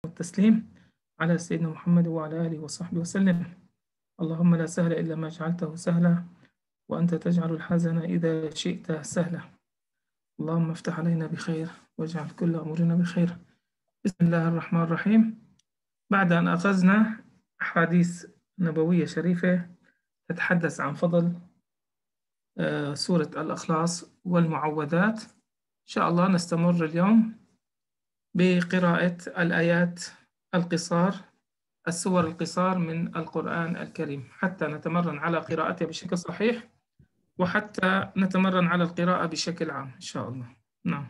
والتسليم على سيدنا محمد وعلى آله وصحبه وسلم. اللهم لا سهل إلا ما جعلته سهلا وأنت تجعل الحزن إذا شئت سهلا. اللهم افتح علينا بخير واجعل كل أمورنا بخير. بسم الله الرحمن الرحيم. بعد أن أخذنا أحاديث نبوية شريفة تتحدث عن فضل سورة الإخلاص والمعوذات، إن شاء الله نستمر اليوم بقراءة الآيات القصار، السور القصار من القرآن الكريم، حتى نتمرن على قراءتها بشكل صحيح وحتى نتمرن على القراءة بشكل عام إن شاء الله. نعم.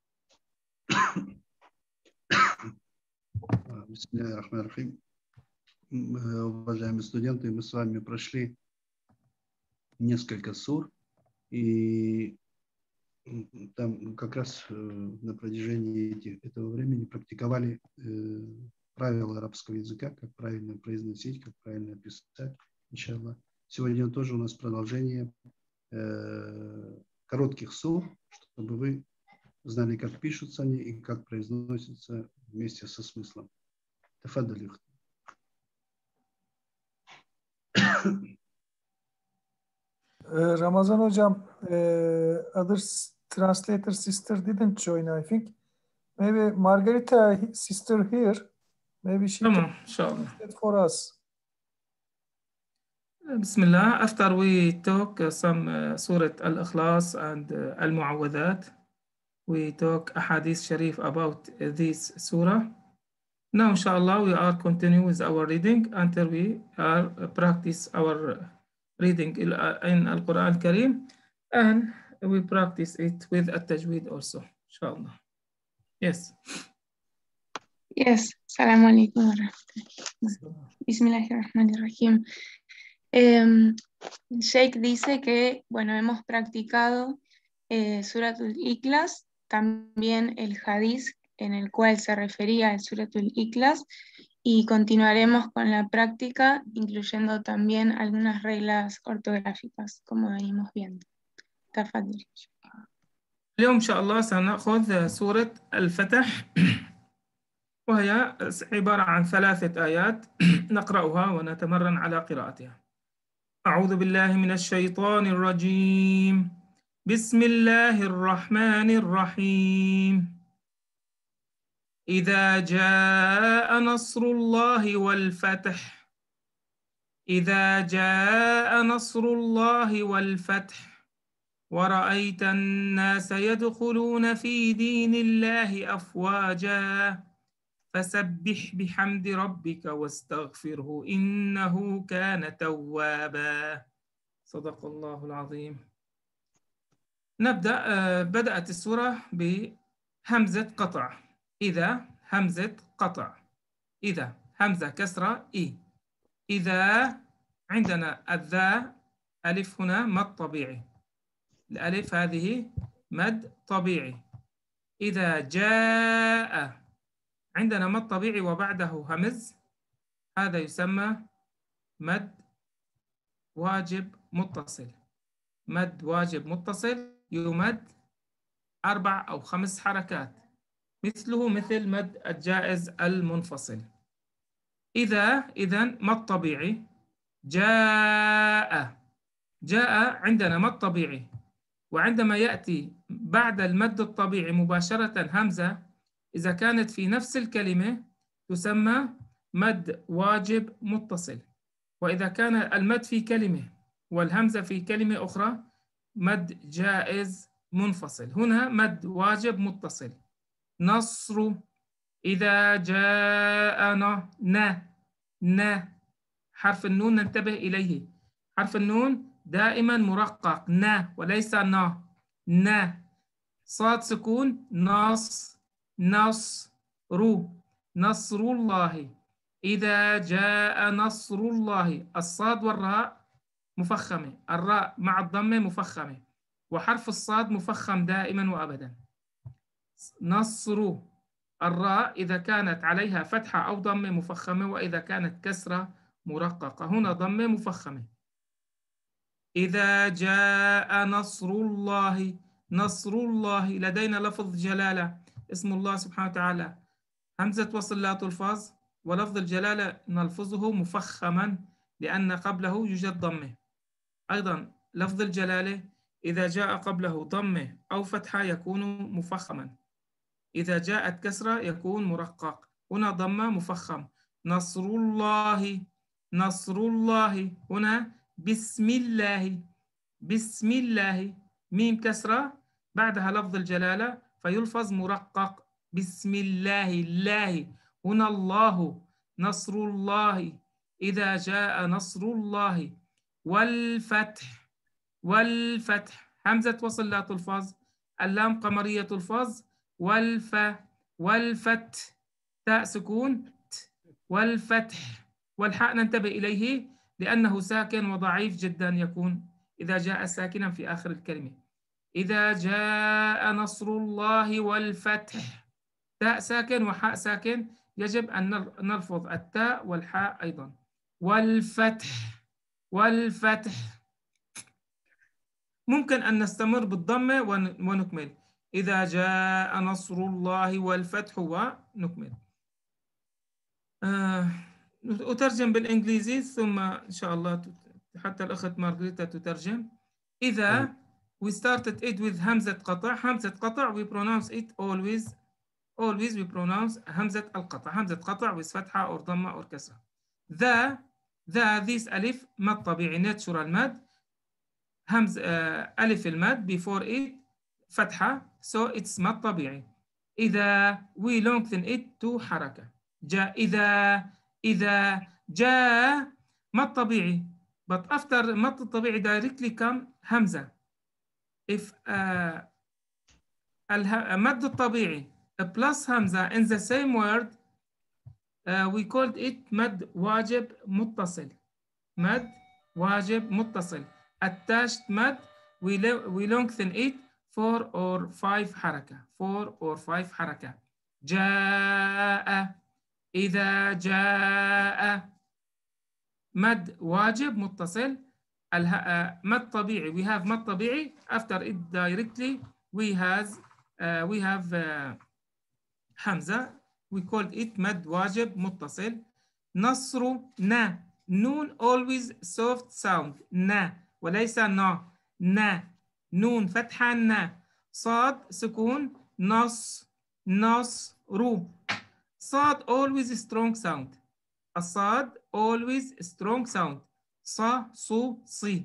Бисмиллахир-рахманир-рахим. Уважаемые студенты, мы с вами прошли несколько сур, и там как раз на протяжении этого времени практиковали правила арабского языка, как правильно произносить, как правильно писать, иншаллах. Сегодня тоже у нас продолжение коротких сур, чтобы вы знали, как пишутся они и как произносятся вместе со смыслом. Тафаддали. Ramazan hocam, other translator sister didn't join, I think. Maybe Margarita sister here. Maybe she تمام can إن شاء الله. translate for us. بسم الله. After we talk some Surah Al-Ikhlas and Al-Mu'awwadhat, we talk Ahadith Sharif about this surah. Now, inshallah, we are continue with our reading until we are practice our reading in Al-Quran Kareem, and we practice it with At-Tajweed also, inshallah. Yes. Yes. Assalamu alaikum wa rahmatullah. Bismillahirrahmanirrahim. Sheikh dice que, bueno, hemos practicado Suratul Ikhlas, también el hadith en el cual se refería al Suratul Ikhlas, y continuaremos con la práctica, incluyendo también algunas reglas ortográficas, como venimos viendo. تفضل. اليوم إن شاء الله سنأخذ سورة الفتح، وهي عبارة عن 3 آيات نقرأها ونتمرن على قراءتها. أعوذ بالله من الشيطان الرجيم. بسم الله الرحمن الرحيم. إذا جاء نصر الله والفتح. إذا جاء نصر الله والفتح ورأيت الناس يدخلون في دين الله أفواجا فسبح بحمد ربك واستغفره إنه كان توابا. صدق الله العظيم. نبدأ. بدأت السورة بهمزة قطع. إذا همزة قطع. إذا همزة كسرة إي. إذا عندنا الذا ألف هنا مد طبيعي. الألف هذه مد طبيعي. إذا جاء عندنا مد طبيعي وبعده همز، هذا يسمى مد واجب متصل. مد واجب متصل يمد 4 أو 5 حركات، مثله مثل مد الجائز المنفصل. إذن مد طبيعي. جاء. جاء عندنا مد طبيعي، وعندما يأتي بعد المد الطبيعي مباشرة همزة، إذا كانت في نفس الكلمة تسمى مد واجب متصل، وإذا كان المد في كلمة والهمزة في كلمة أخرى مد جائز منفصل. هنا مد واجب متصل. نصر. إذا جاء ن حرف النون ننتبه إليه. حرف النون دائما مرقق وليس ن. صاد سكون نصر. نصر الله. إذا جاء نصر الله. الصاد والراء مفخمة، الراء مع الضمة مفخمة، وحرف الصاد مفخم دائما وأبدا. نصر. الراء إذا كانت عليها فتحة أو ضمة مفخمة، وإذا كانت كسرة مرققة. هنا ضمة مفخمة. إذا جاء نصر الله. نصر الله لدينا لفظ جلالة اسم الله سبحانه وتعالى، همزة وصل لا تلفظ، ولفظ الجلالة نلفظه مفخما لأن قبله يوجد ضمة. أيضا لفظ الجلالة إذا جاء قبله ضمة أو فتحة يكون مفخما، إذا جاءت كسرة يكون مرقق. هنا ضمة مفخم، نصر الله، نصر الله. هنا بسم الله، بسم الله، ميم كسرة بعدها لفظ الجلالة فيلفظ مرقق، بسم الله، الله. هنا الله، نصر الله، إذا جاء نصر الله. والفتح، والفتح همزة وصل لا تلفظ، اللام قمرية تلفظ، والفت تاء سكون والفتح، والحاء ننتبه إليه لأنه ساكن وضعيف جدا يكون إذا جاء ساكنا في آخر الكلمة. إذا جاء نصر الله والفتح، تاء ساكن وحاء ساكن، يجب أن نلفظ التاء والحاء أيضا. والفتح، والفتح. ممكن أن نستمر بالضمة ونكمل، إذا جاء نصر الله والفتح ونكمل. أترجم بالإنجليزي ثم إن شاء الله حتى الأخت مارغريتا تترجم. إذا we started it with همزة قطع، همزة قطع we pronounce it always we pronounce همزة القطع، همزة قطع with فتحة أو ضمة أو كسرة. this ألف مد طبيعي natural مد، همز ألف المد before it فتحة so it's مد طبيعي. إذا we lengthen it to حركة، جاء إذا جاء مد طبيعي but after مد الطبيعي directly come همزة. if المد الطبيعي plus همزة in the same word we called it مد واجب متصل، مد واجب متصل. attached مد we lengthen it 4 or 5 حركة، 4 or 5 حركة. جاء، إذا جاء مد واجب متصل. مد طبيعي we have مد طبيعي after it directly we have همزة we called it مد واجب متصل. نصر نا، نون always soft sound نا وليس نا، نا نون فتحة نا. صاد سكون نصر، صاد always strong sound، الصاد always strong sound. صو صي،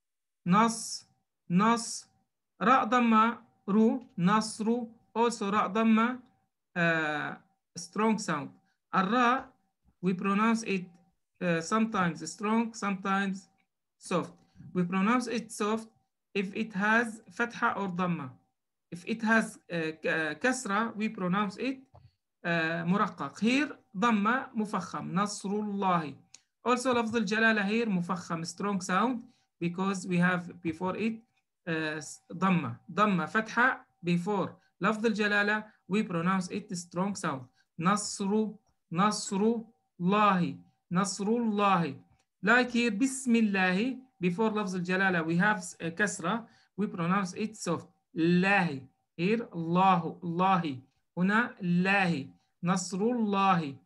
نص راء ضمة رو، نصر also راء ضمة strong sound. الراء we pronounce it sometimes strong sometimes soft. we pronounce it soft if it has فتحة or ضمة. if it has كسرة we pronounce it مرقق. here ضمة مفخم، نصر الله. also لفظ الجلالة here مفخم strong sound because we have before it ضمة فتحة before لفظ الجلالة we pronounce it strong sound. نصر الله، نصر الله. like here بسم الله before لفظ الجلالة we have كسرة we pronounce it soft. الله here الله، هنا الله. نصر الله.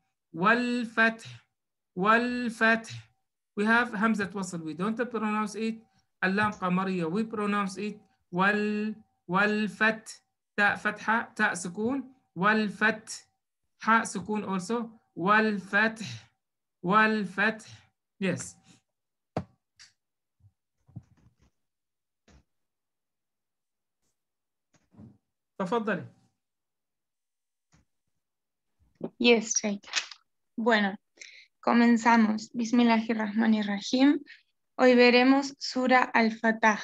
والفتح we have همزة وصل we don't pronounce it. اللام قمرية we pronounce it. والفتح تاء فتحة تاء سكون، والفتح حاء سكون also. والفتح yes. تفضلي. Yes, Sheikh. Bueno, comenzamos. Bismillahirrahmanirrahim. Hoy veremos Sura Al-Fatah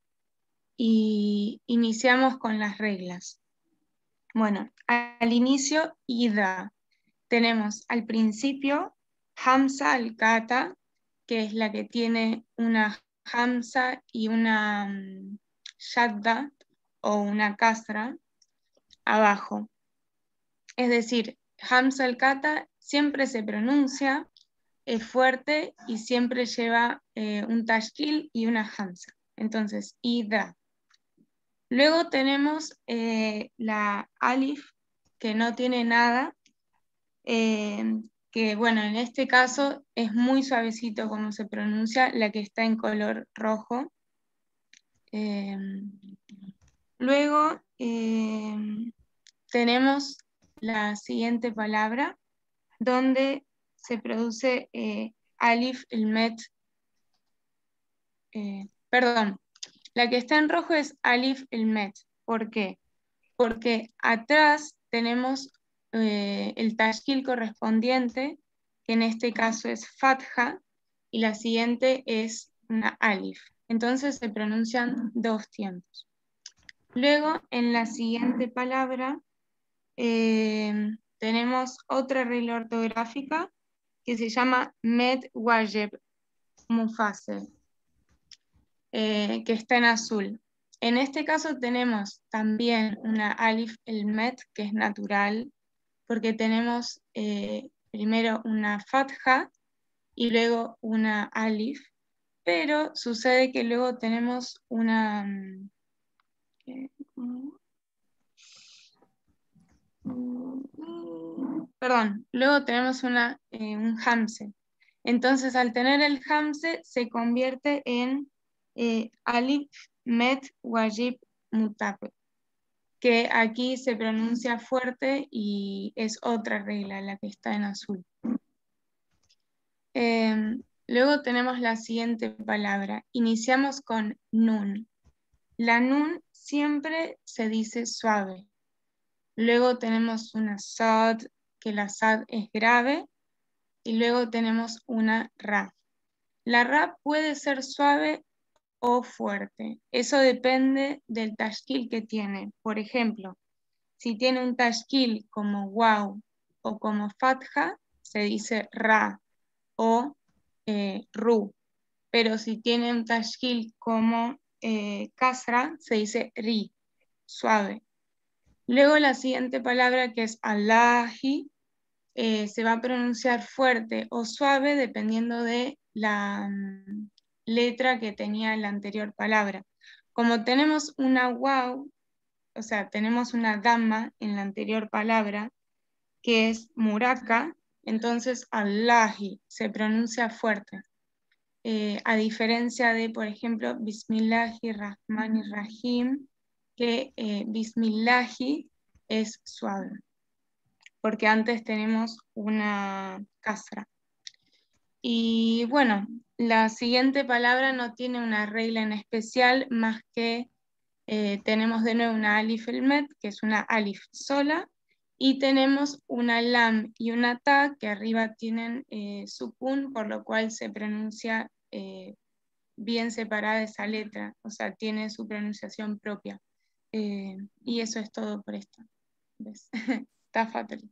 y iniciamos con las reglas. Bueno, al inicio, Ida. Tenemos al principio Hamza al-Kata, que es la que tiene una Hamza y una Shadda o una Kasra abajo. Es decir, Hamza al-Kata siempre se pronuncia, es fuerte y siempre lleva un tashkil y una Hamza. Entonces, Ida. Luego tenemos la Alif, que no tiene nada, que bueno, en este caso es muy suavecito como se pronuncia, la que está en color rojo. Luego tenemos la siguiente palabra, donde se produce alif el met. Perdón, la que está en rojo es alif el met. ¿Por qué? Porque atrás tenemos el tashkil correspondiente, que en este caso es fatha, y la siguiente es una alif. Entonces se pronuncian dos tiempos. Luego, en la siguiente palabra, tenemos otra regla ortográfica que se llama med wajeb mufasel, que está en azul. En este caso tenemos también una alif el met, que es natural, porque tenemos primero una fatha y luego una alif, pero sucede que luego tenemos una... perdón, luego tenemos un hamze. Entonces, al tener el hamze, se convierte en alif met wajib mutape, que aquí se pronuncia fuerte y es otra regla, la que está en azul. Luego tenemos la siguiente palabra. Iniciamos con nun. La nun siempre se dice suave. Luego tenemos una sad, que la sad es grave, y luego tenemos una ra. La ra puede ser suave o fuerte. Eso depende del tashkil que tiene. Por ejemplo, si tiene un tashkil como waw o como fatha, se dice ra o ru. Pero si tiene un tashkil como kasra, se dice ri, suave. Luego la siguiente palabra, que es Allahi, se va a pronunciar fuerte o suave dependiendo de la letra que tenía la anterior palabra. Como tenemos una waw, o sea, tenemos una dhamma en la anterior palabra, que es muraka, entonces Allahi se pronuncia fuerte. A diferencia de, por ejemplo, Bismillahirrahmanirrahim, que Bismillahi es suave, porque antes tenemos una kasra. Y bueno, la siguiente palabra no tiene una regla en especial, más que tenemos de nuevo una alif el met, que es una alif sola, y tenemos una lam y una ta, que arriba tienen sukun, por lo cual se pronuncia bien separada esa letra, o sea, tiene su pronunciación propia. Y eso es todo por esto. Está fatal.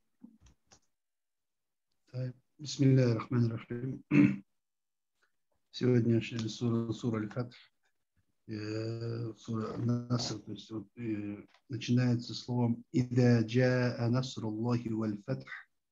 بسم الله الرحمن الرحيم. Сегодня сура Аль-Фатх, сура Наср, то есть вот, начинается словом «Ида джаа насруллахи валь фатх».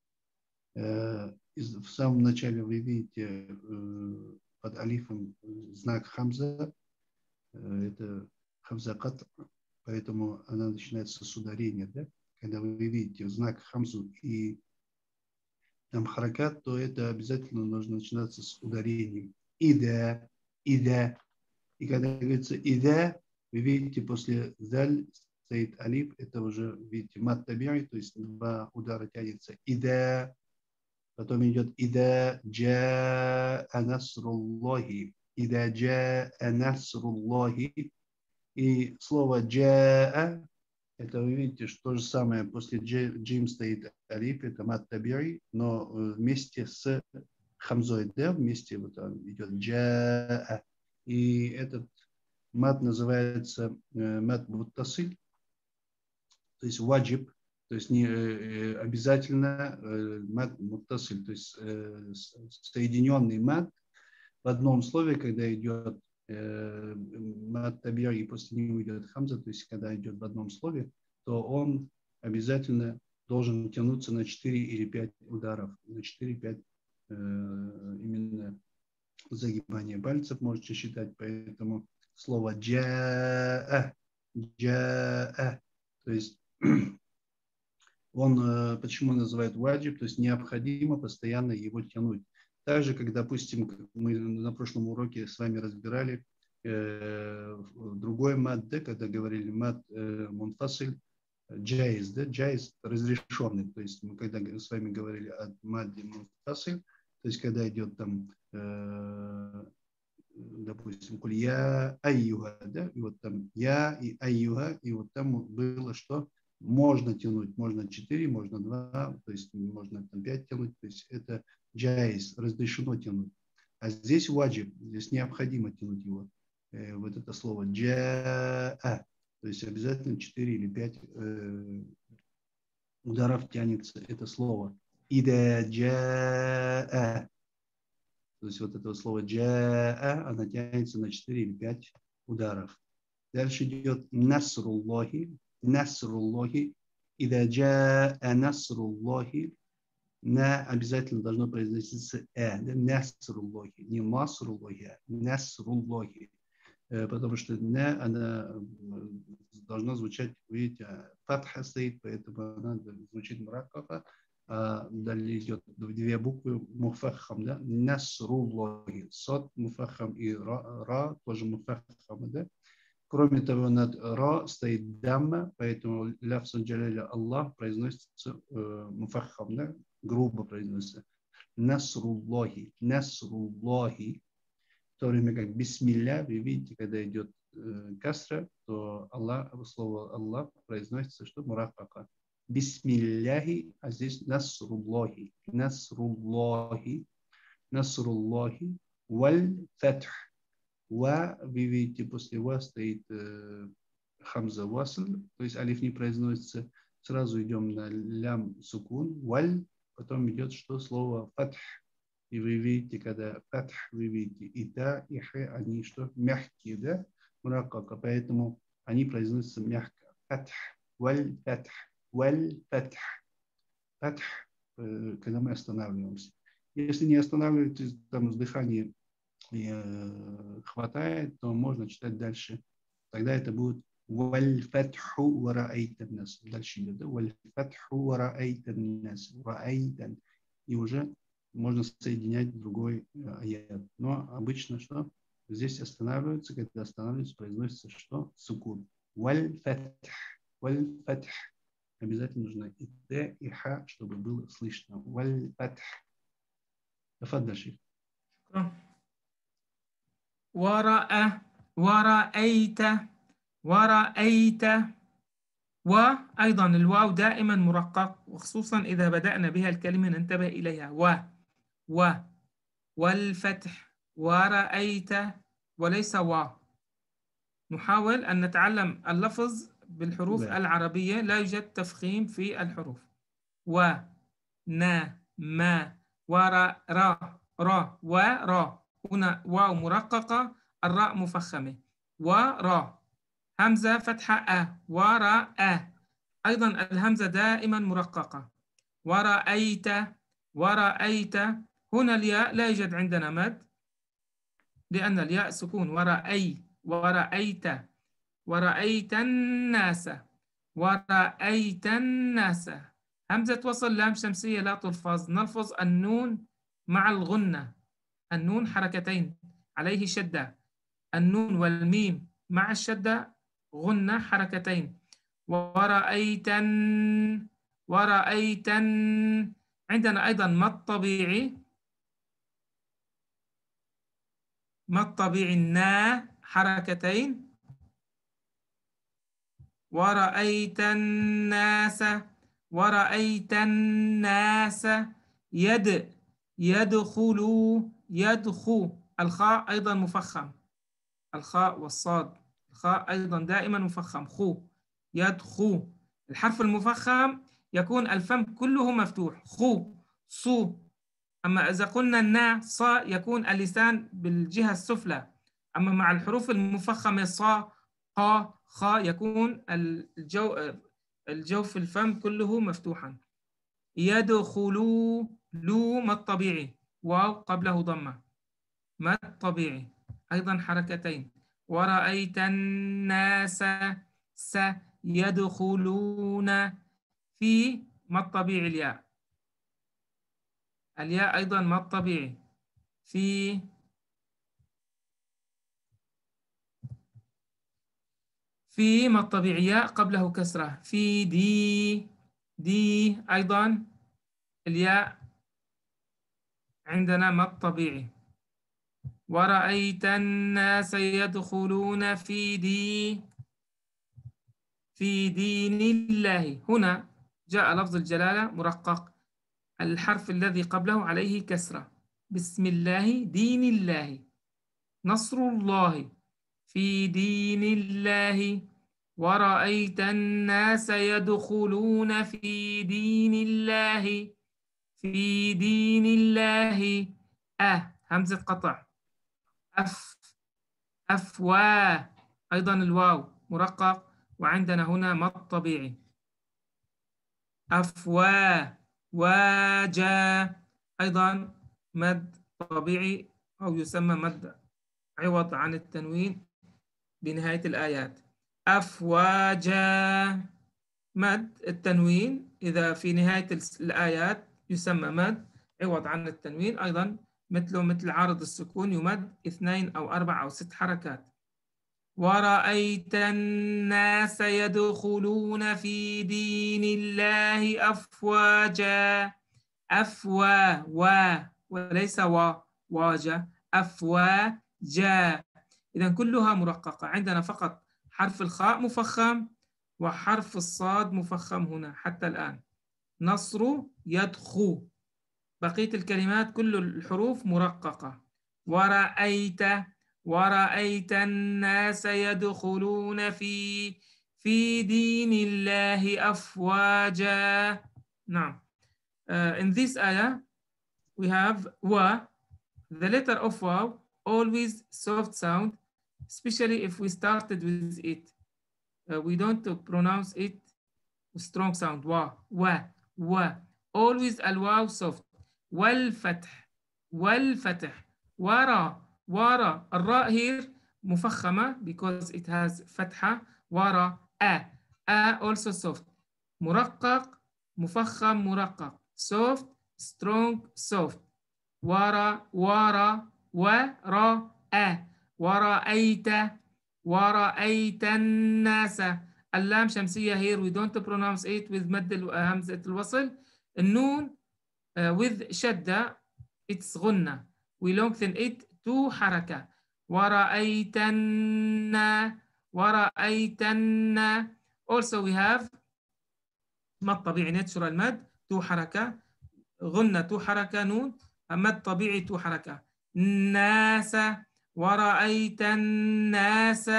В самом начале вы видите под алифом знак хамза, это хамза кат, поэтому она начинается с ударения, да? Когда вы видите знак хамзу и там харакат, то это обязательно нужно начинаться с ударением. Ида, ида. И когда говорится ида, вы видите, после заль стоит алиф, это уже, видите, мат таби'и, то есть два удара тянется. Ида, потом идет ида джаа насруллахи. Ида джаа насруллахи. И слово джаа, это вы видите, что то же самое, после джим стоит алиф, это мат таби'и, но вместе с хамзой, да, вместе вот он идет джаа. И этот мат называется мат муттасиль, то есть ваджиб, то есть не обязательно мат муттасиль, то есть соединенный мат в одном слове, когда идет мат таби'и и после него идет хамза, то есть когда идет в одном слове, то он обязательно должен тянуться на 4 или 5 ударов, на 4-5 именно загибание пальцев можете считать, поэтому слово джаа, джаа, то есть Он, почему называют ваджиб, то есть необходимо постоянно его тянуть. Так же, как, допустим, мы на прошлом уроке с вами разбирали другой мад, да, когда говорили мад мунфасиль, джайз, да, джайз разрешенный. То есть мы когда с вами говорили о мадде мунфасиль, то есть когда идет там, допустим, куль я айюга, да, и вот там я и айюга, и вот там было, что можно тянуть, можно 4, можно 2, то есть можно там 5 тянуть, то есть это джайз, разрешено тянуть. А здесь ваджиб, здесь необходимо тянуть его. Вот это слово джаа, то есть обязательно 4 или 5 ударов тянется это слово. Ида джаа. То есть вот это слово джаа, она тянется на 4 или 5 ударов. Дальше идет насруллахи. Насруллахи. Ида джаа насруллахи. На обязательно должно произноситься насруллахи. Не масруллахи, а насруллахи. Потому что она должна звучать, видите, фатха стоит, поэтому она звучит мураккафа. Далее идет 2 буквы муфаххам, да, насруллахи, сот муфаххам и ра тоже муфаххам, да. Кроме того, над ра стоит дамма, поэтому ляфсан джаляля Аллах произносится муфаххам, да, грубо произносится. Насруллахи, насруллахи. В то время как бисмилля, вы видите, когда идет касра, то слово Аллах произносится, что мураккака. Бисмилляхи, а здесь насруллахи. Насруллахи. Насруллахи. Валь фатх. Ва, вы видите, после ва стоит хамза васл, то есть алиф не произносится. Сразу идем на лям сукун. Валь, потом идет что? Слово фатх. И вы видите, когда фатх, вы видите, и та, и хэ, они что? Мягкие, да? Мураккака, поэтому они произносятся мягко. Фатх, валь фатх. Валь фатх. Фатх, когда мы останавливаемся. Если не останавливаетесь, там с дыханием хватает, то можно читать дальше. Тогда это будет валь фатху ва раайтан нас. Дальше идет, да? Валь фатху ва раайтан нас. Раайтан. И уже можно соединять другой аят. Но обычно что? Здесь останавливается, когда останавливается, произносится что? Сукун. Валь фатх. Валь фатх. Обязательно нужно и т, и ха, чтобы было слышно. Валь фатх. Тафаддаль, шейх. ورأيت ورأيت. وأيضا الواو دائما مرقق، وخصوصا إذا بدأنا بها الكلمة ننتبه إليها. والفتح ورأيت وليس نحاول أن نتعلم اللفظ بالحروف العربية، لا يوجد تفخيم في الحروف. نا ما ورا را ورا. هنا واو مرققة، الراء مفخمة. ورا همزة فتحة وراء. أيضا الهمزة دائما مرققة. ورأيت ورأيت. هنا الياء لا يوجد عندنا مد لأن الياء سكون. ورأيت ورأيت الناس. ورأيت الناس. همزة وصل لام شمسية لا تلفظ. نلفظ النون مع الغنة. النون حركتين عليه شدة. النون والميم مع الشدة غنة حركتين. ورأيتن ورأيتن. عندنا أيضا مد طبيعي. مد طبيعي النا حركتين. ورأيت الناس ورأيت الناس. يدخلوا يدخو. الخاء أيضا مفخم. الخاء والصاد. الخاء أيضا دائما مفخم. خو يدخو. الحرف المفخم يكون الفم كله مفتوح. خو صو. أما إذا قلنا النا صا يكون اللسان بالجهة السفلى. أما مع الحروف المفخمة صا قا خا يكون الجوف الفم كله مفتوحا. يدخلوا لو مد طبيعي، واو قبله ضمة، مد طبيعي أيضا حركتين. ورأيت الناس يدخلون في مد طبيعي الياء. الياء أيضا مد طبيعي. في مد طبيعي ياء قبله كسرة. في دي أيضا الياء عندنا مد طبيعي. ورأيت الناس يدخلون في دين الله. هنا جاء لفظ الجلالة مرقق، الحرف الذي قبله عليه كسرة. بسم الله دين الله، نصر الله، في دين الله. ورأيت الناس يدخلون في دين الله، في دين الله. همزة قطع. أفوا أيضا الواو مرقق، وعندنا هنا مد طبيعي. أفوا واجا أيضا مد طبيعي، أو يسمى مد عوض عن التنوين بنهاية الآيات. أفواجا مد التنوين إذا في نهاية الآيات يسمى مد عوض عن التنوين، أيضا مثل عارض السكون يمد 2 أو 4 أو 6 حركات. ورأيت الناس يدخلون في دين الله أفواجا. وليس واجا، أفواجا. إذا كلها مرققة. عندنا فقط حرف الخاء مفخم وحرف الصاد مفخم هنا حتى الآن. نصر يدخو. بقية الكلمات كل الحروف مرققة. ورأيت الناس يدخلون في دين الله أفواجا. نعم. In this ayah we have wa. The letter of waw always soft sound, especially if we started with it. We don't pronounce it strong sound. wa. Always الواو soft. والفتح. ورا. الراء here مفخمة because it has فتحة. ورا. also soft. مرقق مفخم مرقق. soft strong soft. ورا. ورأيت الناس. اللام شمسية here we don't pronounce it with مد همزة الوصل. النون with شدة it's غنة. we lengthen it to حركة. ورأيتن. also we have مد طبيعي natural مد تو حركة. غنة تو حركة. نون مد طبيعي تو حركة. الناس. ورأيت الناس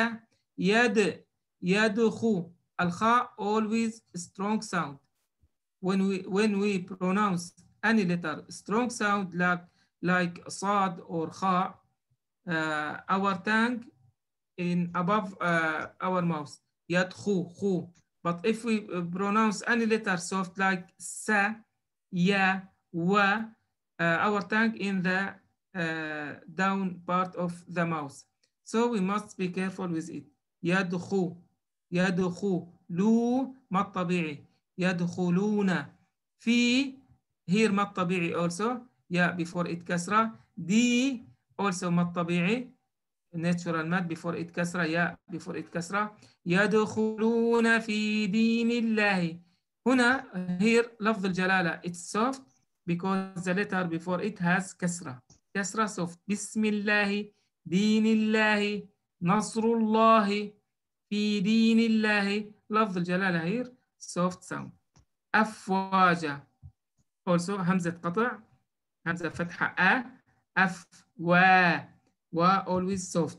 يدخو. الخاء always strong sound. When we pronounce any letter strong sound like صاد or خاء, our tongue in above our mouth يدخو. But if we pronounce any letter soft like sa, ya, wa, our tongue in the down part of the mouth. So we must be careful with it. يدخو. لو مد طبيعي. يدخلون. في here مد طبيعي also. يا before it كسرة. دي also مد طبيعي natural مد before it كسرة. يا before it كسرة. يدخلون في دين الله. هنا here لفظ الجلالة it's soft because the letter before it has كسرة soft. بسم الله دين الله نصر الله في دين الله. لفظ الجلالة here soft sound. أفواجا also همزة قطع همزة فتحة always soft.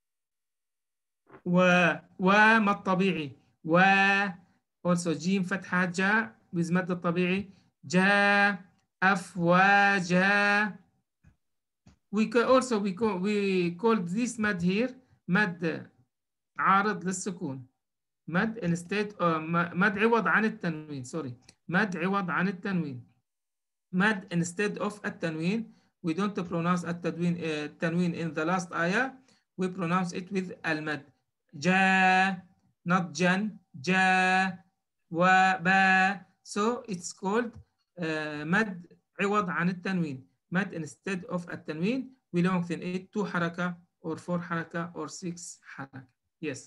مد طبيعي. also جيم فتحة جاء with مد الطبيعي. جاء أفواجا. we called this مد here مد عارض للسكون. مد instead مد عوض عن التنوين. مد عوض عن التنوين. مد instead of التنوين. we don't pronounce التنوين in the last ayah. we pronounce it with المد. جا not جن. جا وبا So it's called مد عوض عن التنوين. مد instead of التنوين we lengthen it 2 حركة or 4 حركة or 6 حركة. Yes.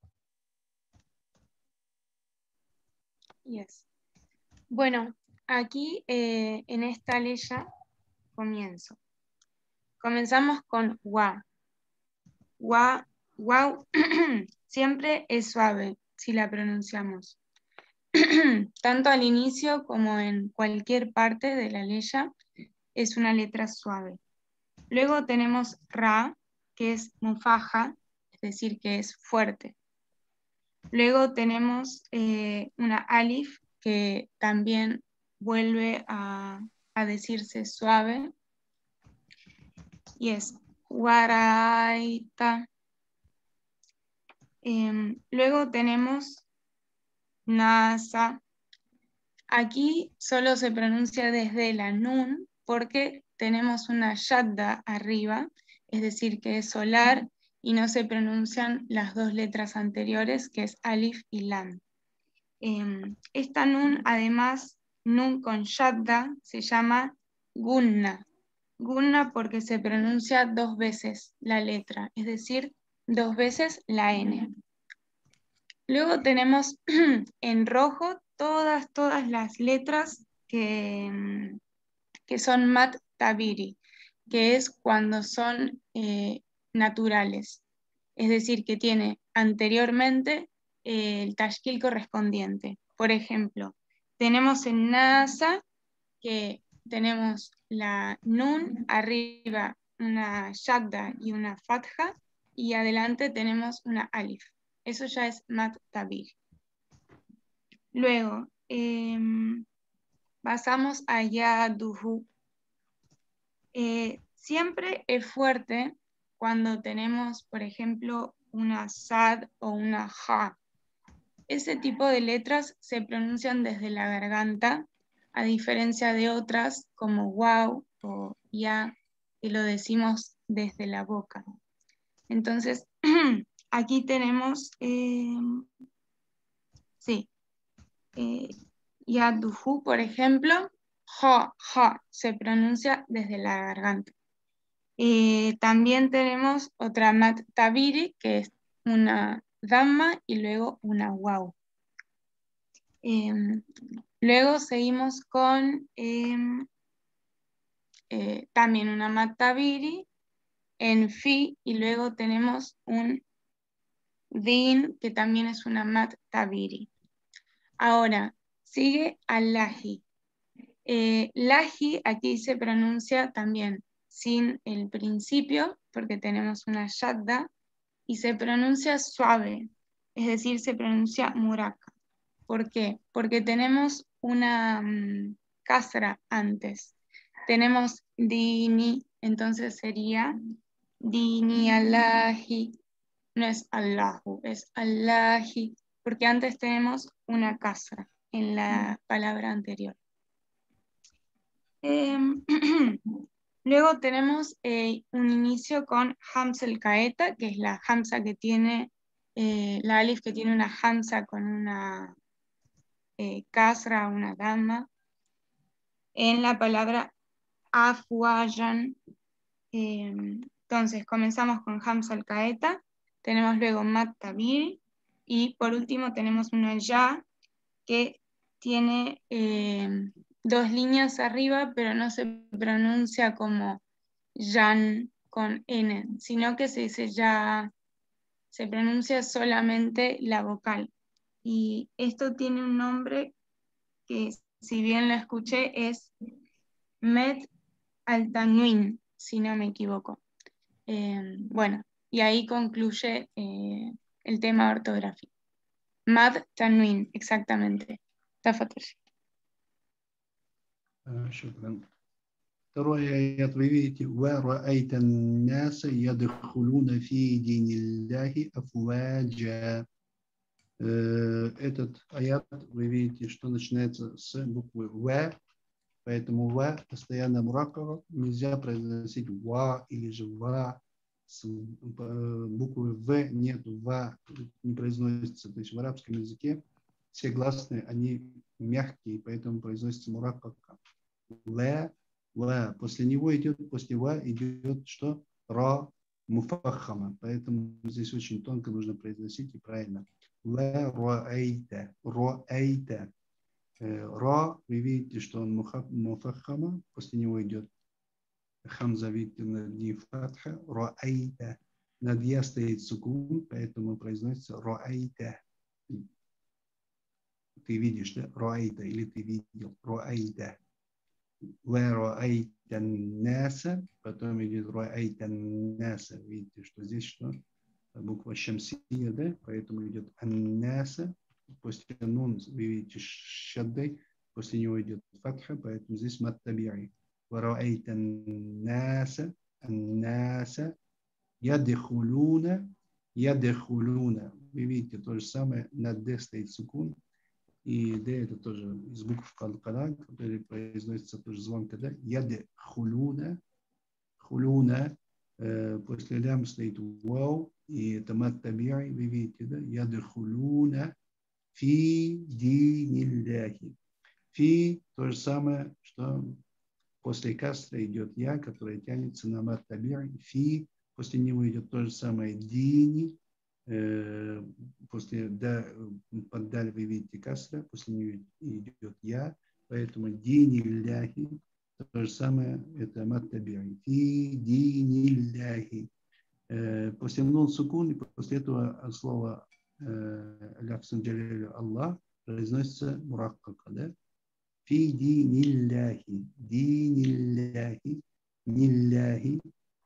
Yes. Bueno, aquí en esta leya comienzo. Comenzamos con wa. Wa, wow, siempre es suave si la pronunciamos. Tanto al inicio como en cualquier parte de la leya es una letra suave. Luego tenemos ra, que es mufaja, es decir, que es fuerte. Luego tenemos una alif, que también vuelve a decirse suave, y es waraita. Luego tenemos nasa. Aquí solo se pronuncia desde la nun porque tenemos una shadda arriba, es decir, que es solar y no se pronuncian las dos letras anteriores, que es alif y lam. Esta nun, además, nun con shadda, se llama gunna. Gunna porque se pronuncia 2 veces la letra, es decir, 2 veces la N. Luego tenemos en rojo todas las letras que son mat tabiri, que es cuando son naturales. Es decir, que tiene anteriormente el tashkil correspondiente. Por ejemplo, tenemos en nasa que tenemos la nun, arriba una shadda y una fatha, y adelante tenemos una alif. Eso ya es mat tabiri. Luego, pasamos a yaduhu. Siempre es fuerte cuando tenemos, por ejemplo, una sad o una ja. Ese tipo de letras se pronuncian desde la garganta, a diferencia de otras como wow o ya, que lo decimos desde la boca. Entonces, aquí tenemos, yaduhu, por ejemplo, ja, se pronuncia desde la garganta. También tenemos otra mat tabiri, que es una dhamma y luego una waw. Luego seguimos con también una mat tabiri en fi, y luego tenemos un din, que también es una mat tabiri. Ahora, sigue al-lahi. Lahi aquí se pronuncia también sin el principio, porque tenemos una shadda, y se pronuncia suave, es decir, se pronuncia muraka. ¿Por qué? Porque tenemos una kasra antes. Tenemos dini, entonces sería dini Allahi. No es Allahu, es Allahi, porque antes tenemos una kasra en la palabra anterior. Luego tenemos un inicio con Hamza el Kaeta, que es la Hamza que tiene, la alif que tiene una Hamza con una kasra, una dhamma, en la palabra afwajan. Entonces comenzamos con Hamza el Kaeta, tenemos luego mat tabiri, y por último tenemos una ya que tiene 2 líneas arriba, pero no se pronuncia como yan con n, sino que se dice ya, se pronuncia solamente la vocal. Y esto tiene un nombre que, si bien lo escuché, es Met al-Tanwin, si no me equivoco. Bueno, y ahí concluye el tema ortográfico. Mad Tanwin, exactamente. Tafatul. شكرا. Второй аят вы видите: وَرَأَيْتَ النَّاسَ يَدْخُلُونَ فِي دِينِ اللَّهِ أَفْوَاجًا. Этот аят вы видите, что начинается с буквы «в», поэтому «в» постоянно мураккава, нельзя произносить «ва» или же «ва». С буквы «в» нет «ва», не произносится. То есть в арабском языке все гласные, они мягкий, поэтому произносится мураккака. Ла, после него идет, после ва идет что? Ра муфаххама. Поэтому здесь очень тонко нужно произносить и правильно. Ла раайта, раайта. Ра, вы видите, что он муфаххама, после него идет хамза, видите, над ним фатха, раайта. Над я стоит сукун, поэтому произносится раайта. Ты видишь, да? Раайта, или ты видел, раайта. Раайта наса, потом идет раайта наса. Видите, что здесь что? Буква шамсия, да? Поэтому идет аннаса. После нун вы видите шаддай, после него идет фатха, поэтому здесь мат таби'и. Раайта наса, аннаса. Ядхулуна, ядхулуна. Вы видите, то же самое, над д стоит сукун. И д это тоже из букв калкала, который произносится тоже звонко, да? Ядхулуна, хулуна. После лям стоит вау, и это мат таби'и, вы видите, да? Ядхулуна фи динилляхи. Фи то же самое, что после кастра идет я, которая тянется на мат таби'и. Фи. После него идет то же самое дини. После да, под даль вы видите касра, после него идет я. Поэтому дини ляхи. То же самое, это мат таби'и. Фи дини ляхи. После нун сукун, и после этого слово ляфсун джалялю Аллах произносится мураккака, да? Фи дини ляхи. Дини ляхи. Нилляхи.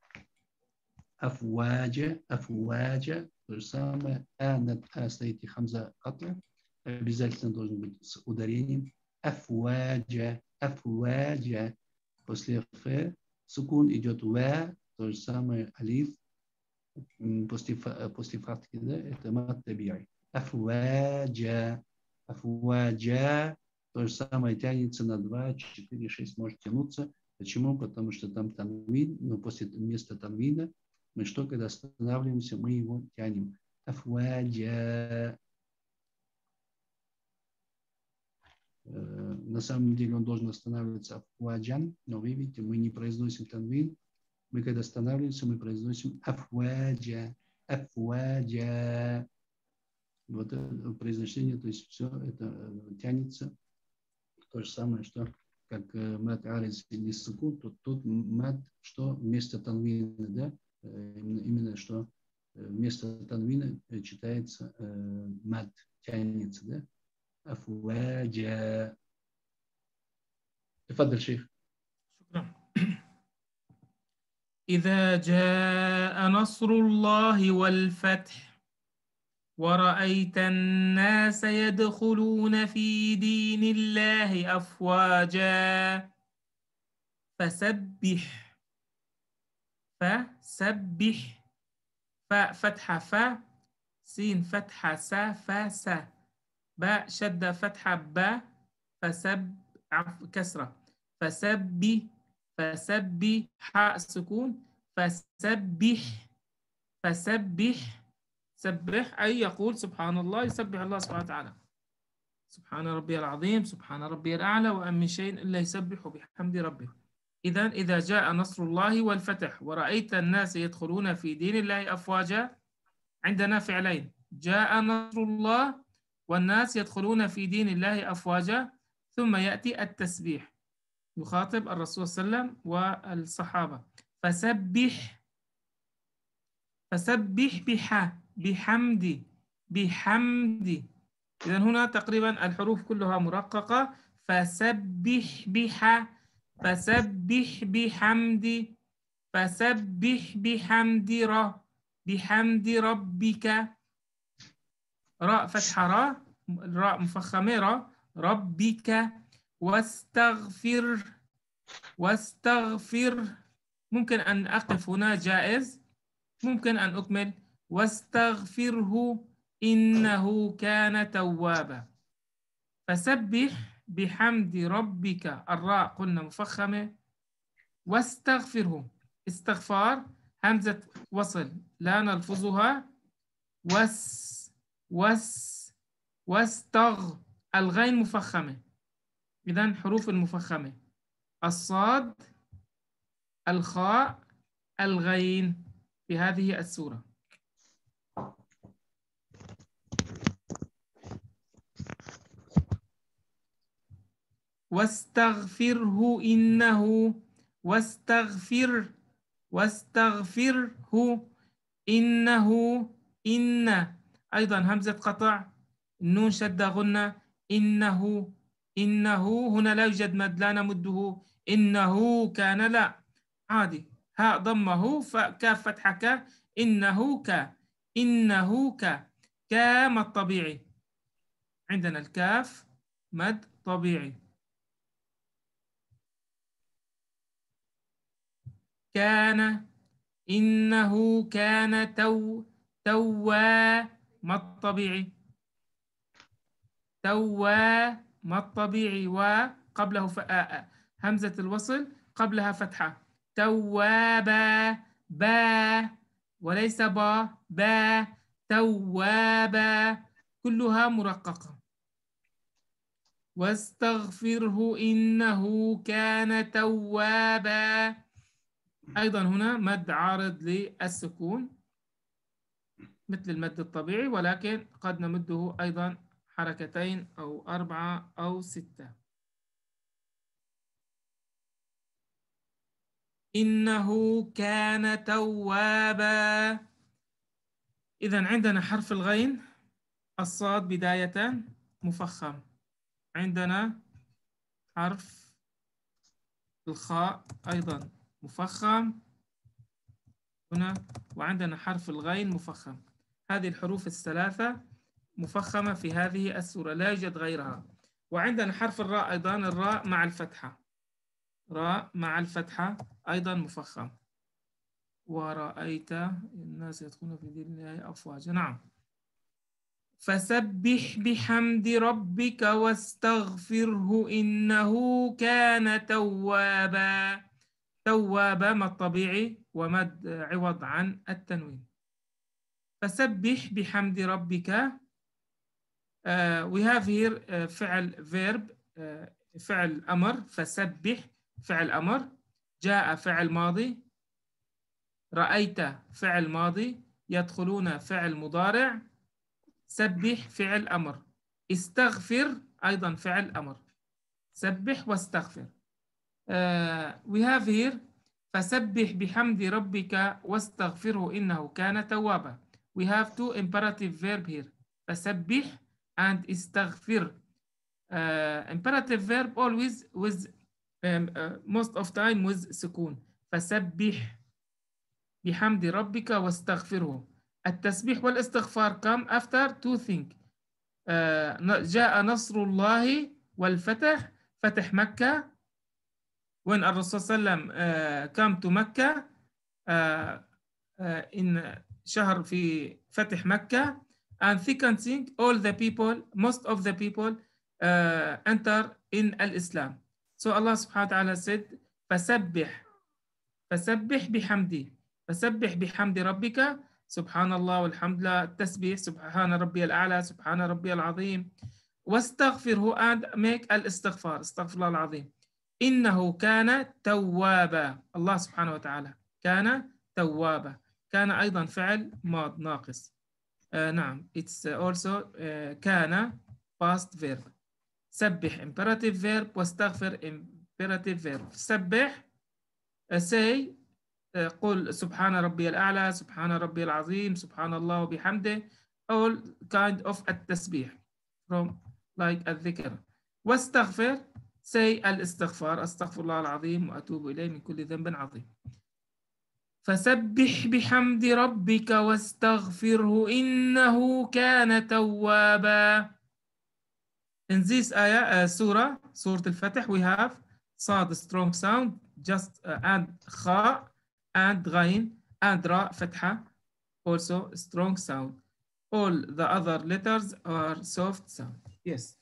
Афуаджа, афуаджа, то же самое, над стоит хамза катля, обязательно должен быть с ударением. Афуаджа, афуаджа, после ф сукун идет ва, то же самое алиф, после фатхи, да, это мат таби'и. Афуаджа, афуаджа, то же самое тянется на 2, 4, 6, может тянуться. Почему? Потому что там танвин, но после вместо танвина мы что, когда останавливаемся, мы его тянем. Афваджа. На самом деле он должен останавливаться афваджан, но вы видите, мы не произносим танвин. Мы когда останавливаемся, мы произносим афваджа. Афваджа. Вот это произношение, то есть все это тянется. То же самое, что как мат арис или сукун, тут мат, что вместо танвина, да? Именно что вместо танвина читается мад, тянется, да? Афуаджа. تفضل شيخ. شكرا. إذا جاء نصر الله والفتح ورأيت الناس يدخلون في دين الله أفواجا فسبح فتحة ف سين فتحة س س باء شدة فتحة ب كسرة فسبح حاء سكون فسبح سبح أي يقول سبحان الله، يسبح الله سبحانه وتعالى. سبحان ربي العظيم، سبحان ربي الأعلى، وأن من شيء إلا يسبح بحمد ربه. إذا جاء نصر الله والفتح ورأيت الناس يدخلون في دين الله أفواجا، عندنا فعلين: جاء نصر الله والناس يدخلون في دين الله أفواجا، ثم يأتي التسبيح يخاطب الرسول صلى الله عليه وسلم والصحابة. فسبح بحمد. إذا هنا تقريبا الحروف كلها مرققة. فسبح بحمد، فسبح بحمد ربك. راء فتحة راء مفخمة راء ربك. واستغفر. ممكن أن أقف هنا جائز، ممكن أن أكمل واستغفره إنه كان توابا. فسبح بحمد ربك، الراء قلنا مفخمة. واستغفره، استغفار همزة وصل لا نلفظها. الغين مفخمة، إذن حروف المفخمة: الصاد، الخاء، الغين في هذه السورة. واستغفره إنه، واستغفره إنه، إن أيضا همزة قطع، النون شدة غنة، إنه، هنا لا يوجد مد، لا نمده، إنه كان، لا عادي، هاء ضمه فكاف فتحة ك، إنه ك، مد طبيعي، عندنا الكاف مد طبيعي. كان، إنه كان مد طبيعي، مد طبيعي، وقبله همزة الوصل قبلها فتحة، توابا، با وليس با، توابا، كلها مرققة. واستغفره إنه كان توابا، أيضا هنا مد عارض للسكون مثل المد الطبيعي، ولكن قد نمده أيضا حركتين أو 4 أو 6. إنه كان توابا. إذن عندنا حرف الغين، الصاد بداية مفخم، عندنا حرف الخاء أيضا مفخم هنا، وعندنا حرف الغين مفخم. هذه الحروف الثلاثة مفخمة في هذه السورة، لا يوجد غيرها. وعندنا حرف الراء أيضا، الراء مع الفتحة، راء مع الفتحة أيضا مفخم. ورأيت الناس يدخلون في دين الله أفواجا، نعم. فسبح بحمد ربك واستغفره إنه كان توابا. توابا مد طبيعي ومد عوض عن التنوين. فسبح بحمد ربك. We have here فعل verb، فعل أمر، فسبح فعل أمر، جاء فعل ماضي، رأيت فعل ماضي، يدخلون فعل مضارع، سبح فعل أمر، استغفر أيضا فعل أمر، سبح واستغفر. We have here فسبح بحمد ربك واستغفره إنه كان توابا. We have two imperative verb here، فسبح and استغفر. Imperative verb always with most of time with سكون. فسبح بحمد ربك واستغفره. التسبيح والاستغفار come after two things. جاء نصر الله والفتح، فتح مكة when الرسول صلى الله عليه وسلم come to مكة in شهر في فتح مكة. And second thing, all the people, most of the people enter in al-Islam. So Allah subhanahu wa ta'ala said فسبح بحمدي، فسبح بحمد ربك، سبحان الله والحمد لله، التسبيح سبحان ربي الأعلى، سبحان ربي العظيم، واستغفره and make الاستغفار، استغفر الله العظيم. إنه كان توابا. الله سبحانه وتعالى كان توابا، كان أيضا فعل ماض ناقص. نعم it's also كان past verb. سبح imperative verb واستغفر imperative verb. سبح say قل سبحان ربي الأعلى، سبحان ربي العظيم، سبحان الله وبحمده، all kind of التسبيح from like الذكر. واستغفر say الاستغفار، أستغفر الله العظيم وأتوب إليه من كل ذنب عظيم. فسبح بحمد ربك واستغفره إنه كان توابا. In this ayah, سورة الفتح, we have صاد strong sound, just and خاء and غين and را فتحة, also strong sound. All the other letters are soft sound. Yes.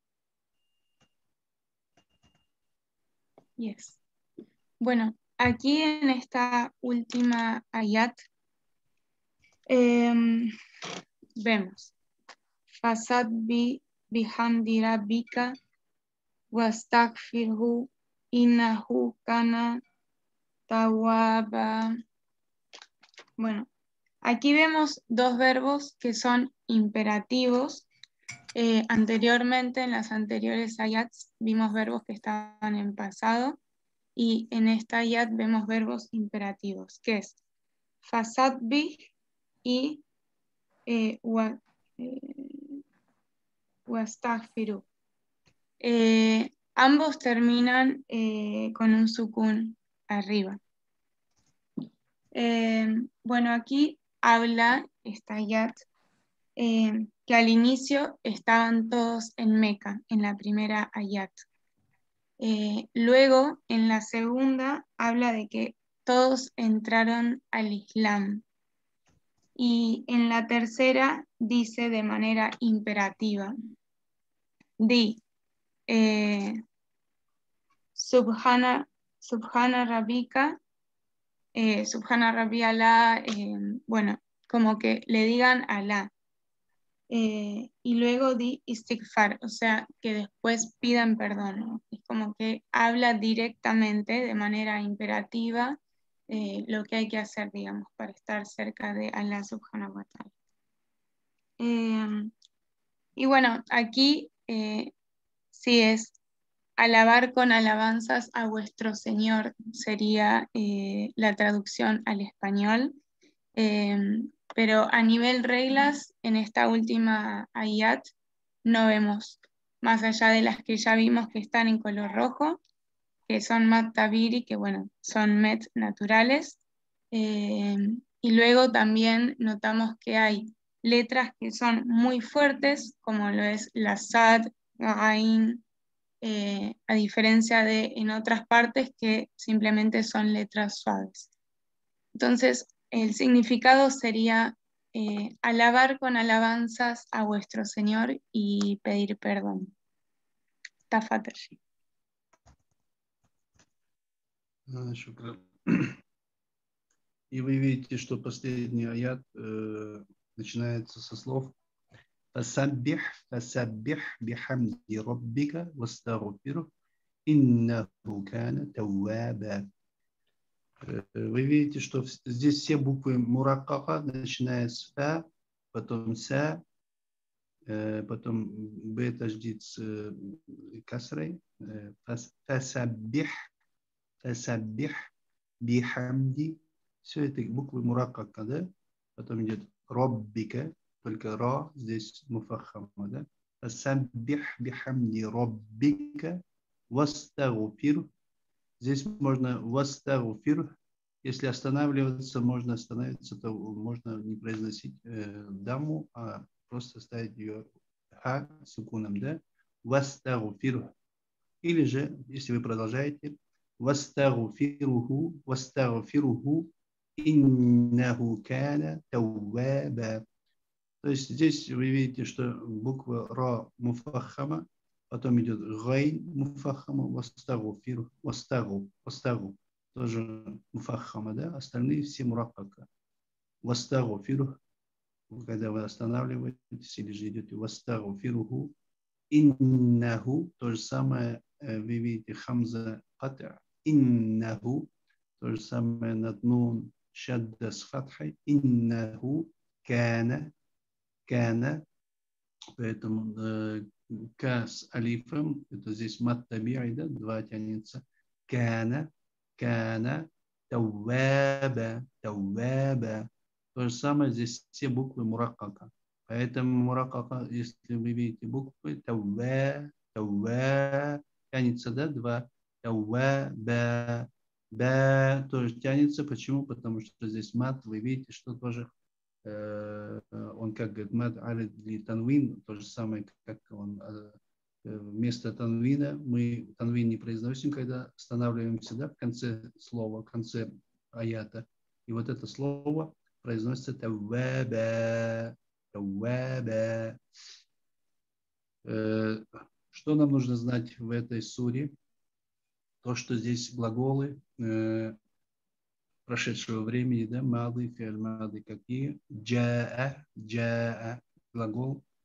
Yes. Bueno, aquí en esta última ayat vemos Fasabbi bihamdi rabbika wastaghfirhu innahu kana tawwaba. Bueno, aquí vemos dos verbos que son imperativos. Anteriormente, en las anteriores ayats, vimos verbos que estaban en pasado y en esta ayat vemos verbos imperativos, que es fasabbih y wastaghfiru. Ambos terminan con un sukun arriba. Bueno, aquí habla esta ayat que al inicio estaban todos en Meca, en la primera ayat. Luego, en la segunda, habla de que todos entraron al Islam. Y en la tercera dice de manera imperativa, di, Subhana Rabbika, Subhana Rabbi Alá, bueno, como que le digan Alá. Y luego di istighfar, o sea, que después pidan perdón, ¿no? Es como que habla directamente, de manera imperativa, lo que hay que hacer, digamos, para estar cerca de Allah subhanahu wa ta'ala. Y bueno, aquí sí es alabar con alabanzas a vuestro Señor, sería la traducción al español. Pero a nivel reglas, en esta última ayat no vemos, más allá de las que ya vimos que están en color rojo, que son mat tabiri, que bueno, son met naturales. Y luego también notamos que hay letras que son muy fuertes, como lo es la sad, ain, a diferencia de en otras partes que simplemente son letras suaves. Entonces, el significado sería alabar con alabanzas a vuestro Señor y pedir perdón. Tafadhal. Шукран. И вы видите, что последний аят начинается со слов «Фасаббих бихамди раббика вастагфиру иннаху кана тавваба». Вы видите, что здесь все буквы мураккака, начиная с фа, потом са, потом б таждид с касрой, фасаббих бихамди. Все это буквы мураккака, да? Потом идет роббика, только ра здесь муфаххама, да? Фасаббих бихамди роббика вастагфир. Здесь можно вастагфир. Если останавливаться, можно остановиться, то можно не произносить даму, а просто ставить ее ха сукуном, да? Вастагфир. Или же, если вы продолжаете, вастагфируху иннаху кана тавваба. То есть здесь вы видите, что буква ра муфаххама, потом идет гайн муфаххама, вастагу, тоже муфаххама, да? Остальные все мураккака. Вастагфиру, когда вы останавливаетесь, или же идете вастагфируху иннаху, то же самое, вы видите хамза кат'а, иннаху, то же самое над нун шадда с фатхой, иннаху кана, поэтому ка с алифом, это здесь мат таби'и, да, два тянется, кана, тавваба. То же самое здесь все буквы мураккака. Поэтому мураккака, если вы видите буквы, тавва, тянется, да, два, тавваба, ба тоже тянется. Почему? Потому что здесь мат, вы видите, что тоже он как говорит, мат или танвин, то же самое, как он вместо танвина, мы танвин не произносим, когда останавливаемся, да, в конце слова, в конце аята. И вот это слово произносится тавваба. Что нам нужно знать в этой суре? То, что здесь глаголы прошедшего времени, да, мады, фиаль мады, какие? Джаа, глагол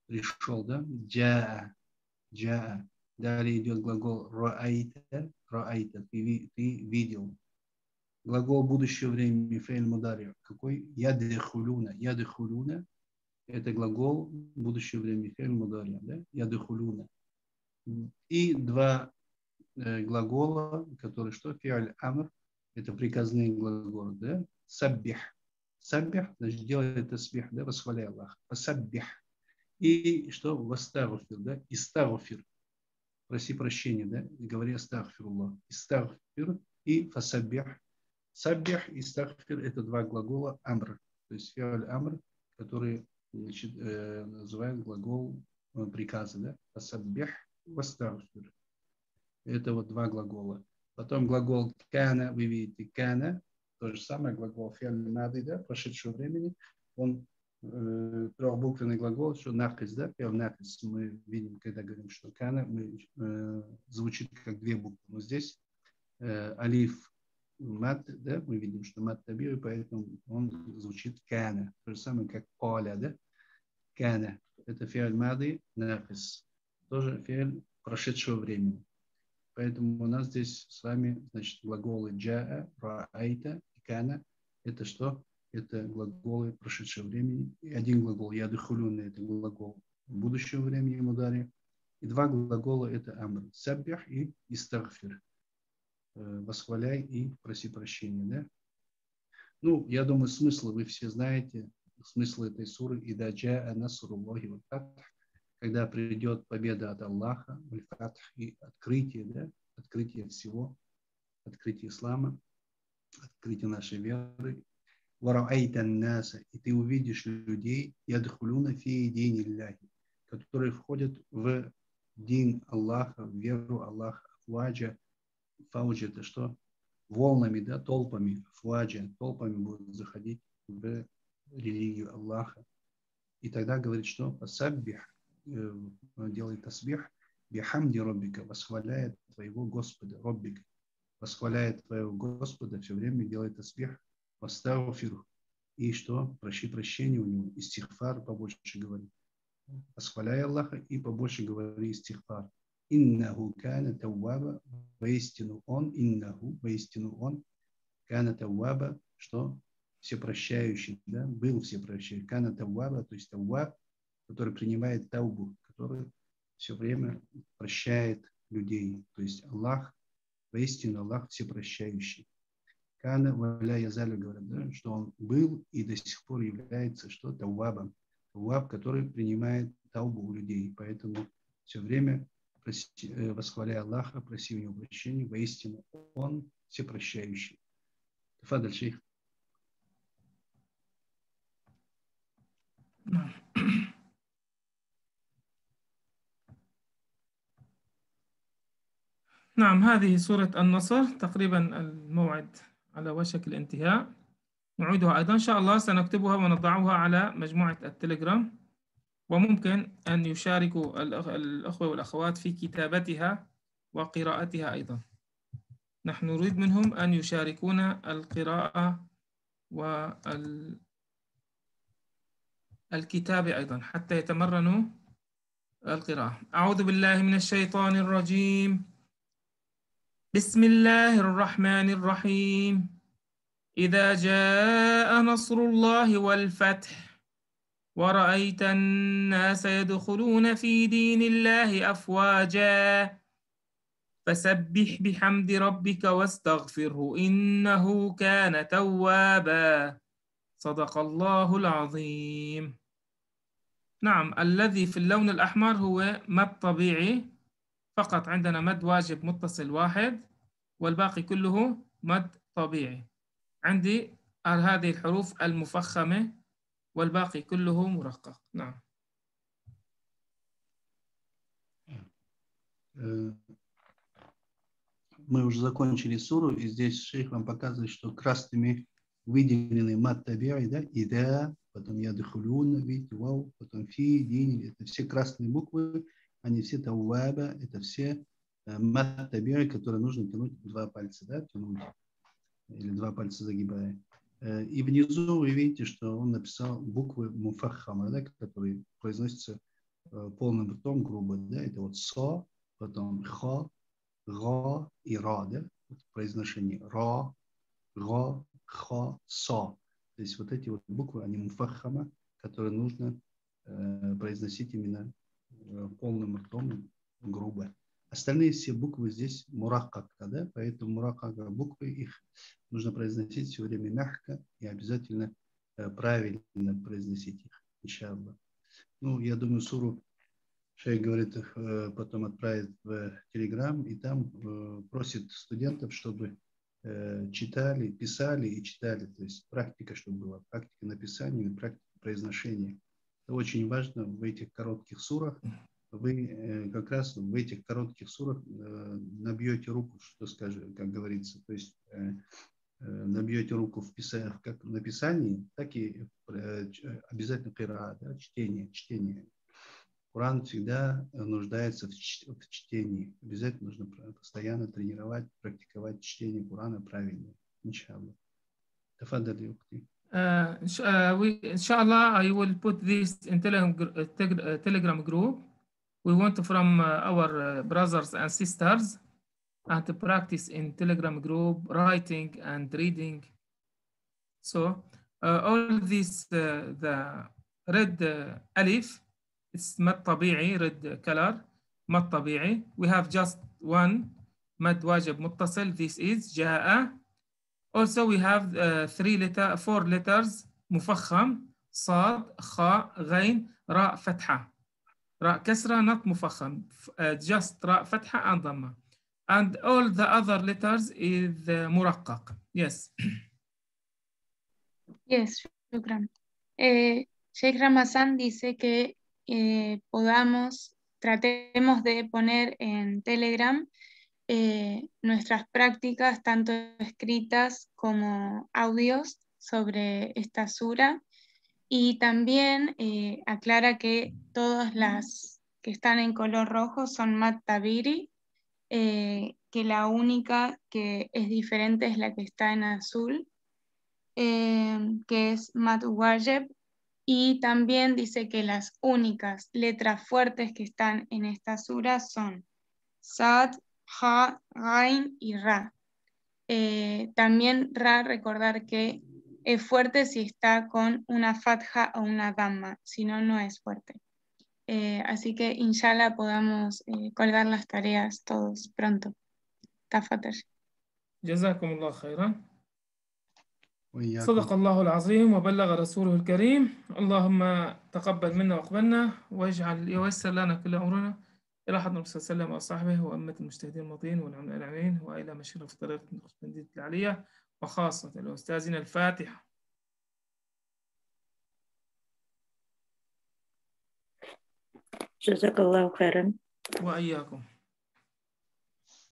пришел, да? Джаа, джаа. Далее идет глагол раайта, раайта, ты видел. Глагол будущего времени, фейль мудари. Какой? Ядхулюна. Ядхулюна – это глагол будущего времени, фейль мудари, да? Ядхулюна. И два глагола, которые что? Фиаль амр, это приказные глаголы, да? Саббих. Саббих, значит, делает тасбих, да, восхваляй Аллах. Саббих. И что? Вастагфир, да? Истагфир. Проси прощения, да? Говори астагфируллах. Истагфир и фасаббих. Саббих и истагфир – это два глагола амр. То есть фиаль амр, который, значит, называют глагол приказа, да? Фасаббих, вастагфир. Это вот два глагола. Потом глагол кана, вы видите, кана, то же самое, глагол фиаль мады, да, прошедшего времени, он трехбуквенный глагол, что накис, да, фиаль накис, мы видим, когда говорим, что кана, звучит как две буквы, но здесь алиф мат, да, мы видим, что мат табир, поэтому он звучит кана, то же самое, как оля, да, кана, это фиаль мады, накис, тоже фиаль прошедшего времени. Поэтому у нас здесь с вами, значит, глаголы джаа, раайта и кана. Это что? Это глаголы прошедшего времени. И один глагол ядхулюна – это глагол будущего времени мудари. И два глагола – это амр. Саббих и истагфир. Восхваляй и проси прощения. Да? Ну, я думаю, смысл вы все знаете. Смысл этой суры. «Ида джаа насруллахи валь фатх». Когда придет победа от Аллаха, и открытие, да, открытие всего, открытие ислама, открытие нашей веры. И ты увидишь людей, ядхулюна фи дин илляхи, которые входят в дин Аллаха, в веру Аллаха, фуаджа. Фауджа это что? Волнами, да, толпами, фуаджа, толпами будут заходить в религию Аллаха. И тогда говорит, что? Фасаббих. Делает тасбих, бихамди роббика, восхваляет твоего Господа, роббика, восхваляет твоего Господа, все время делает тасбих, вастагфир, и что? Проси прощения у него, истигфар побольше говори. Восхваляй Аллаха и побольше говори истигфар. Иннаху кана тавваба, воистину он, кана тавваба, что? Всепрощающий, да? Был всепрощающий. Кана тавваба, то есть тавваб, который принимает таубу, который все время прощает людей. То есть Аллах, воистину Аллах всепрощающий. Кана валя язалю говорят, да, что он был и до сих пор является что? Таубабом. Таубаб, который принимает таубу у людей. Поэтому все время восхваляя Аллаха, проси у него прощения, воистину он всепрощающий. Тафадаль, шейх. نعم، هذه سورة النصر، تقريبا الموعد على وشك الانتهاء. نعيدها أيضا إن شاء الله، سنكتبها ونضعها على مجموعة التليجرام، وممكن أن يشاركوا الأخوة والأخوات في كتابتها وقراءتها أيضا. نحن نريد منهم أن يشاركونا القراءة والكتابة أيضا حتى يتمرنوا القراءة. أعوذ بالله من الشيطان الرجيم. بسم الله الرحمن الرحيم. إذا جاء نصر الله والفتح ورأيت الناس يدخلون في دين الله أفواجا فسبح بحمد ربك واستغفره إنه كان توابا. صدق الله العظيم. نعم، الذي في اللون الأحمر هو مد طبيعي فقط، عندنا مد واجب متصل واحد والباقي كله مد طبيعي. عندي هذه الحروف المفخمة والباقي كله مرقق. نعم. Мы уже закончили суру, и здесь шейх вам показывает, что красными выделены мат таби'и, да, ида, потом ядхулюна, видите, вау, потом фи, дин, это все красные буквы, они все таваба, это все мат таби'и, которые нужно тянуть два пальца, да, тянуть, или два пальца загибая. И внизу вы видите, что он написал буквы муфаххама, да, которые произносятся полным ртом грубо, да, это вот со, потом ха, га и ра, да, вот произношение ра, га, ха, со. То есть вот эти вот буквы, они муфаххама, которые нужно произносить именно полным ртом грубо. Остальные все буквы здесь мураккака, да, поэтому мураккака буквы, их нужно произносить все время мягко и обязательно правильно произносить их, иншаллах. Ну, я думаю, суру шейх говорит, потом отправит в Телеграм, и там просит студентов, чтобы читали, писали и читали. То есть практика, чтобы была, практика написания и практика произношения. Это очень важно в этих коротких сурах. Вы как раз в этих коротких сурах набьете руку, что скажет, как говорится, то есть набьете руку в как в написании, так и обязательно кира, да, чтение. Коран всегда нуждается в чтении. Обязательно нужно постоянно тренировать, практиковать чтение Корана правильно. Иншаллах. Тафадали, ухти. Inshallah, I will put this in Telegram group. We want from our brothers and sisters and to practice in Telegram group writing and reading. So all this the red alif, it's مد طبيعي, red color, مد طبيعي. We have just one مد واجب متصل. This is جاء. Also we have 4 letters مفخم, صاد, خاء, غين, راء, فتحة. راء كسرة, not مفخم. Just راء فتحة and ضمة. And all the other letters is مرقق. Yes. Yes, shukran. Sheikh Ramazan dice que tratemos de poner en Telegram nuestras prácticas, tanto escritas como audios, sobre esta sura, y también aclara que todas las que están en color rojo son Mat Tabiri, que la única que es diferente es la que está en azul, que es Mat Wajeb, y también dice que las únicas letras fuertes que están en esta sura son Sad, Ha, Gain y Ra. También Ra, recordar que es fuerte si está con una fatha o una damma, si no, no es fuerte. Así que inshallah podamos colgar las tareas todos pronto. Tafatar. جزاكم الله خيرا. وإياكم. صدق الله العظيم وبلغ رسوله الكريم. اللهم تقبل منا وقبلنا واجعل ييسر لنا كل أمرنا إلى حضرة الرسول صلى الله عليه وسلم وصحبه وأمة المجتهدين المطيعين والعلماء العاملين وإلى مشيخنا في طريقة المدينة العلية وخاصة لأستاذنا الفاتحة. جزاك الله خيرا. وإياكم.